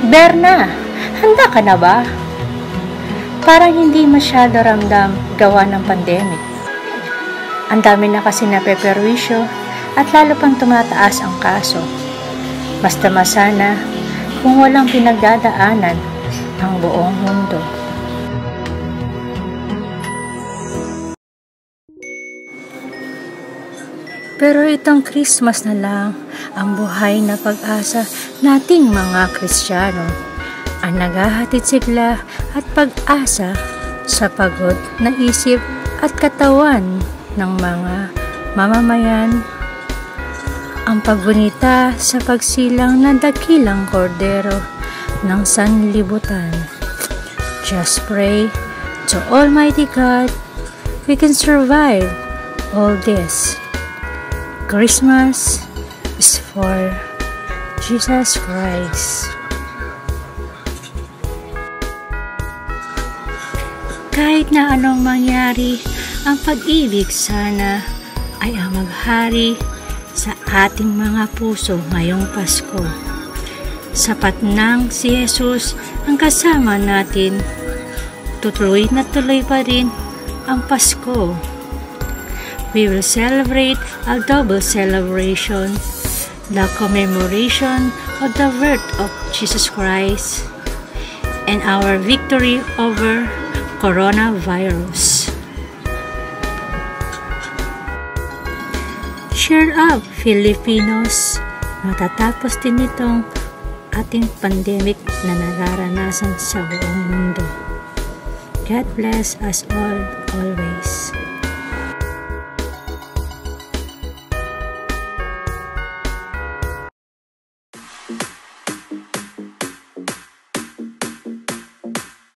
Berna, handa ka na ba? Parang hindi masyado ramdam gawa ng pandemic. Ang dami na kasi napeperwisyo at lalo pang tumataas ang kaso. Mas tama sana kung walang pinagdadaanan ang buong mundo. Pero itong Christmas na lang ang buhay na pag-asa nating mga Kristiyano. Ang naghahatid sigla at pag-asa sa pagod na isip at katawan ng mga mamamayan. Ang paggunita sa pagsilang ng dakilang kordero ng sanlibutan. Just pray to Almighty God we can survive all this. Christmas is for Jesus Christ. Kahit na anong mangyari, ang pag-ibig sana ay ang maghari sa ating mga puso ngayong Pasko. Sapat nang si Jesus ang kasama natin, tuloy na tuloy pa rin ang Pasko. We will celebrate a double celebration, the commemoration of the birth of Jesus Christ and our victory over coronavirus. Cheer up, Filipinos! Matatapos din itong ating pandemic na nararanasan sa buong mundo. God bless us all always.